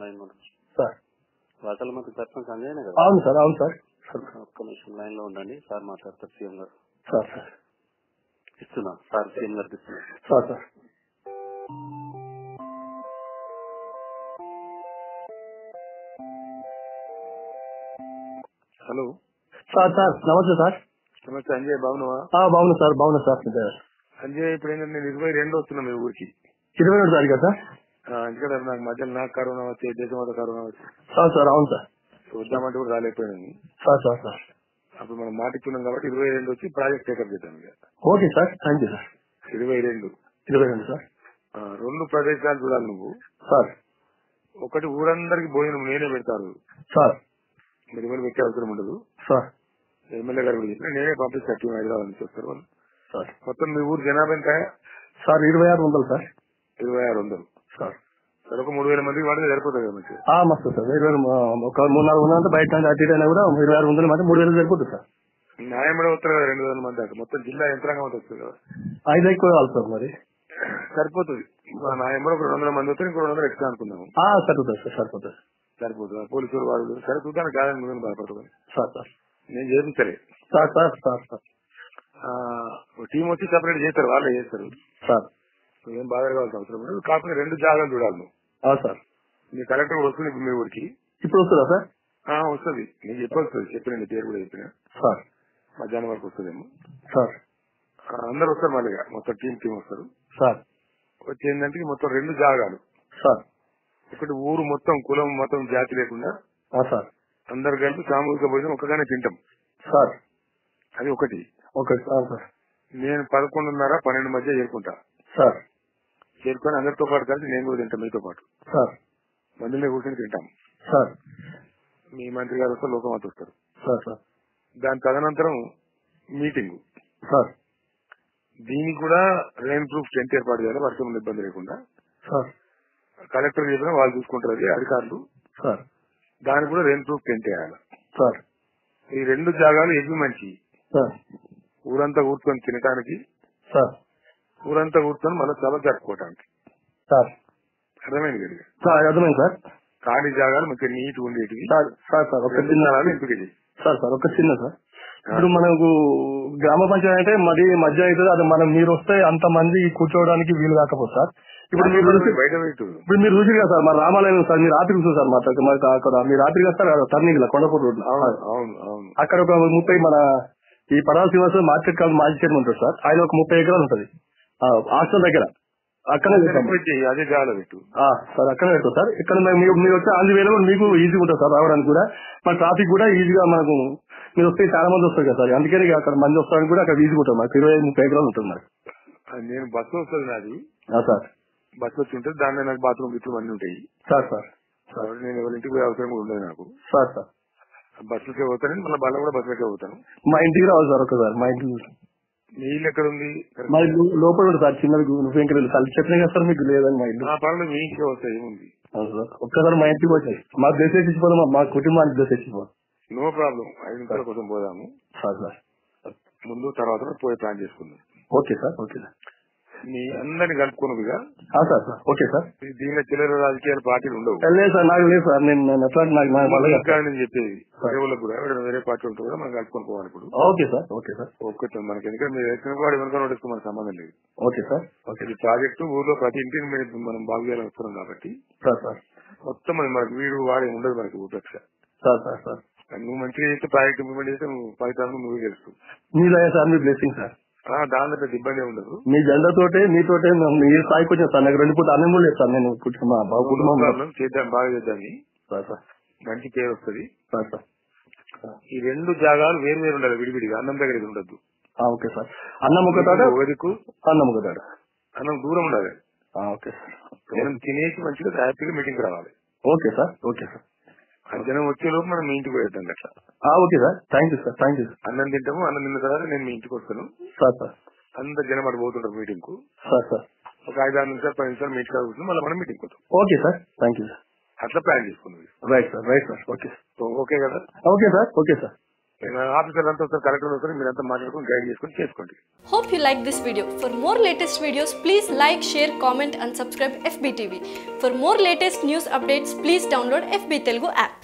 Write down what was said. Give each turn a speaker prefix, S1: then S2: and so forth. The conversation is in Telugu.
S1: లైన్ లో
S2: సార్
S1: వాటల మంది సర్పంచ్ అంజయ్యనే కదా?
S2: అవును సార్, అవును సార్.
S1: ఒక్క నిమిషం లైన్ లో ఉండండి, సార్ మాట్లాడతారు సీఎం గారు.
S2: సార్ సార్
S1: ఇస్తున్నా సార్, సీఎం గారు ఇస్తున్నా.
S2: Sir sir
S1: hello
S2: sir sir నమస్తే సార్.
S1: నమస్తే అంజయ్, బాగున్నావా?
S2: బాగున్నా సార్, బాగున్నా సార్.
S1: అంజయ్, ఇప్పుడు ఏంటంటే నేను 22 వస్తున్నా మీ ఊరికి.
S2: 22 తారీఖు సార్.
S1: ఎందుకంటే నాకు మధ్యలో నాకు కరోనా వచ్చి దేశం అంతా కరోనా వచ్చి
S2: సార్ అవును సార్.
S1: వద్దామంటే కూడా రాలేకపోయాను.
S2: సార్
S1: అప్పుడు మనం మాటిస్తున్నాం కాబట్టి 22 వచ్చి ప్రాజెక్ట్ టేకప్ చేద్దాం.
S2: Okay sir, thank you sir.
S1: 22
S2: sir.
S1: 2 ప్రదేశాలు చూడాలి నువ్వు
S2: సార్.
S1: ఒకటి ఊరందరికి భోజనం నేనే పెడతాను
S2: సార్.
S1: మీరు ఎవరు పెట్టే అవసరం ఉండదు
S2: సార్.
S1: ఎమ్మెల్యే గారు కూడా చెప్పిన నేనే పంపిస్తాను, టీం హైదరాబాద్ నుంచి వస్తారు వాళ్ళు.
S2: సార్
S1: మొత్తం మీ ఊరు జనాభా ఎంత
S2: సార్? 2600 సార్.
S1: 2600
S2: సార్.
S1: సరే, ఒక 3000 మందికి వాడితే సరిపోతుంది కదా మంచిగా?
S2: మస్తు సార్. 2000 ఒక 300-400 అంటే బయట అటు అయినా కూడా 2600 అంటే 3000 సరిపోతుంది సార్.
S1: న్యాయం కూడా వస్తారు కదా 2000 మంది దాకా, మొత్తం జిల్లా యంత్రాంగం అంతా వస్తుంది కదా.
S2: 5 ఎక్కువ కావాలి సార్, మరి
S1: సరిపోతుంది. న్యాయం కూడా ఒక 200 మంది వస్తారు, ఇంకో 200 ఎక్స్ట్రా అనుకున్నాము.
S2: సరిపోతుంది సార్, సరిపోతుంది.
S1: పోలీసులు వాళ్ళు సరే చూద్దాను కాదని ముందు బాధపడుతుంది
S2: సార్.
S1: నేను చేపించలే
S2: సార్.
S1: టీం వచ్చి సెపరేట్ చేస్తారు, వాళ్ళే చేస్తారు
S2: సార్.
S1: ఏం బాధ కావాల్సిన అవసరం లేదు. కాకపోతే 2 జాగాలు చూడాలి నువ్వు.
S2: సార్.
S1: మీ కలెక్టర్ కూడా వస్తుంది ఇప్పుడు మీ ఊరికి.
S2: ఇప్పుడు వస్తుందా సార్?
S1: వస్తుంది, నీకు చెప్పొస్తుంది, చెప్పిన నీ పేరు కూడా చెప్పిన.
S2: సార్.
S1: మధ్యాహ్నం వరకు వస్తుందేమో
S2: సార్.
S1: అందరు వస్తారు, మళ్ళీ మొత్తం టీం వస్తారు
S2: సార్.
S1: వచ్చి ఏంటంటే మొత్తం 2 జాగాలు
S2: సార్.
S1: ఒకటి ఊరు మొత్తం కులం మొత్తం జాతి లేకుండా
S2: సార్
S1: అందరు కలిపి సామూహిక భోజనం ఒక్కగానే తింటాం
S2: సార్.
S1: అది ఒకటి.
S2: సార్.
S1: నేను 11:30-12 మధ్య చేరుకుంటా
S2: సార్.
S1: చేరుకొని అందరితో పాటు కలిసి నేను కూడా తింటాం మీతో పాటు.
S2: సార్.
S1: మందిలో కూర్చొని తింటాం.
S2: సార్.
S1: మీ మంత్రి గారు వస్తారు, లోకమాత వస్తారు.
S2: సార్.
S1: దాని తదనంతరం మీటింగ్.
S2: సార్.
S1: దీనికి కూడా రెయిన్ ప్రూఫ్ టెంట్ ఏర్పాటు చేయాలి, వర్షం ఇబ్బంది లేకుండా.
S2: సార్.
S1: కలెక్టర్ చెప్పినా వాళ్ళు చూసుకుంటారు, అది అధికారులు.
S2: సార్.
S1: దానికి కూడా రెయిన్ ప్రూఫ్ టెంట్ వేయాలి.
S2: సార్.
S1: ఈ 2 జాగాలు ఎగ్గు మంచి
S2: సార్.
S1: ఊరంతా కూర్చొని తినడానికి,
S2: సార్.
S1: ఊరంతా కూర్చొని మళ్ళీ సభ జరుపుకోవటానికి.
S2: సార్.
S1: అర్థమైంది కదా?
S2: సార్ అర్థమైంది సార్.
S1: ఖాళీ జాగాలు మంచిగా నీట్ ఉండేటివి.
S2: సార్ ఒక చిన్న
S1: ఎంపిక
S2: సార్ ఒక చిన్న సార్. ఇప్పుడు మనకు గ్రామ పంచాయతీ అంటే మరి మధ్య అవుతుంది, అది మనం మీరు వస్తే అంత మంది కూర్చోవడానికి వీలు కాకపోతే సార్. ఇప్పుడు మీరు చూసి కదా సార్, మన రామాలయం సార్, మీరు రాత్రి చూసారు సార్ మాకు అక్కడ మీరు రాత్రి కదా సార్ టర్నింగ్ కొండపూర్ రోడ్. అక్కడ ఒక 30 మన ఈ పడాల శ్రీనివాస మార్కెట్ కాదు మాజీ చైర్మన్ ఉంటారు సార్, ఆయన ఒక 30 ఎకరాలు ఉంటుంది హాస్టల్ దగ్గర. అక్కడే
S1: అదే జాగా పెట్టు
S2: సార్, అక్కడే పెట్టు సార్. ఇక్కడ మీరు వచ్చే ఆంధ్రవేలో మీకు ఈజీగా ఉంటుంది సార్ రావడానికి కూడా, మన ట్రాఫిక్ కూడా ఈజీగా మనకు మీరు వస్తే చాలా మంది వస్తారు కదా సార్, అందుకని అక్కడ మంది వస్తారని కూడా అక్కడ ఈజీగా ఉంటుంది. మాకు 25-30 ఎకరాలు ఉంటుంది మరి.
S1: నేను బస్సు వస్తుంది నాది
S2: సార్.
S1: బస్సు వచ్చి ఉంటుంది, దానిలో నాకు బాత్రూమ్ గిట్లు అన్ని ఉంటాయి
S2: సార్.
S1: నేను ఎవరి ఇంటికి పోయే అవసరం కూడా ఉండదు నాకు.
S2: సార్.
S1: బస్సులకే పోతాను, మళ్ళీ బల్ల కూడా బస్సులకే పోతాను.
S2: మా ఇంటికి రావాలి సార్ ఒకసారి. మా ఇంటికి
S1: మీ ఇల్లు ఎక్కడ ఉంది?
S2: మా ఇల్లు లోపల ఉంటుంది సార్, చిన్నది చెప్పిన కదా సార్ మీకు లేదని. మా ఇల్లు
S1: పనులు మీ ఇంటికి వస్తాయి, ఏముంది.
S2: ఒక్కసారి మా ఇంటికి వచ్చాయి, మాకు దశ ఇచ్చిపోదాం, మా కుటుంబానికి దశ ఇచ్చిపోదాం.
S1: నో ప్రాబ్లం, 5 నిమిషాల కోసం పోదాము.
S2: సార్
S1: ముందు తర్వాత పోయి ప్లాన్ చేసుకుందాం.
S2: Okay sir.
S1: మీ అందరిని కలుపుకున్నదిగా.
S2: సార్. Okay sir.
S1: దీనిలో చిల్లర రాజకీయాల పార్టీలు ఉండవు.
S2: లేదు సార్, నాకు లేదు సార్. నేను ఎట్లా
S1: నేను చెప్పేది వేరే వాళ్ళకి కూడా వేరే పార్టీ ఉంటుంది కదా, మనం కలుపుకొని పోవాలి ఇప్పుడు.
S2: Okay sir.
S1: ఓకే మనకి ఎందుకంటే మీరు వేసిన వాడు వెనుక నోటీస్ మనకు సంబంధం లేదు.
S2: Okay sir.
S1: ఈ ప్రాజెక్టు ఊర్లో ప్రతి ఇంటిని మనం బాగు చేయాలని వస్తున్నాం కాబట్టి
S2: సార్
S1: మొత్తం మనకి వీడు వాడే ఉండదు మనకి ఉపేక్ష.
S2: సార్
S1: నువ్వు మంచిగా చేస్తే ప్రాజెక్ట్ ఇంప్లిమెంట్ చేస్తే నువ్వు ఫలితాలను నువ్వే తెలుసు.
S2: మీ సార్, మీ బ్లెస్సింగ్ సార్.
S1: దానిలో పెద్ద ఇబ్బంది ఉండదు.
S2: మీ జెండా తోటే మీతోటే మీ స్థాయికి వచ్చాను సార్. నాకు 2 పూట అన్నం కూడా లేదు సార్. నేను కుటుంబం
S1: చేద్దాం, బాగా చేద్దాన్ని మంచి పేరు వస్తుంది. ఈ 2 జాగాలు వేరు వేరు ఉండాలి, విడివిడిగా. అన్నం దగ్గర ఉండద్దు.
S2: Okay sir. అన్నం ఒక తాట, అన్నం ఒక తాట.
S1: అన్నం దూరం ఉండాలి.
S2: Okay sir.
S1: మనం తినేసి మంచిగా హ్యాపీగా మీటింగ్ రావాలి.
S2: Okay sir.
S1: జనం వచ్చే లోపు మనం మీ ఇంటికి పోయేద్దాం అట్లా.
S2: Okay sir. Thank you sir.
S1: అన్నం తింటాము, అన్నం తిన్న తర్వాత నేను మీ ఇంటికి వస్తాను.
S2: సార్.
S1: అందరు జనం అటు పోతుంటారు మీటింగ్ కు.
S2: సార్.
S1: ఒక 5-6 నిమిషాలు 10 నిమిషాలు మీటింగ్ అవుతుంది, మళ్ళీ మనం మీటింగ్ పోతాం.
S2: Okay sir. Thank you sir.
S1: అట్లా ప్లాన్ చేసుకున్నది.
S2: Right sir. ఓకే
S1: ఓకే కదా?
S2: Okay sir.
S1: ఆఫీసర్ అంతా వస్తారు, కలెక్టర్ వస్తారు, మీరంతా మాట్లాడుకుని గైడ్ చేసుకుని చేసుకోండి.
S3: Hope you like this video. For more latest videos, please like, share, comment and subscribe FBTV. For more latest news updates, please download FB Telugu app.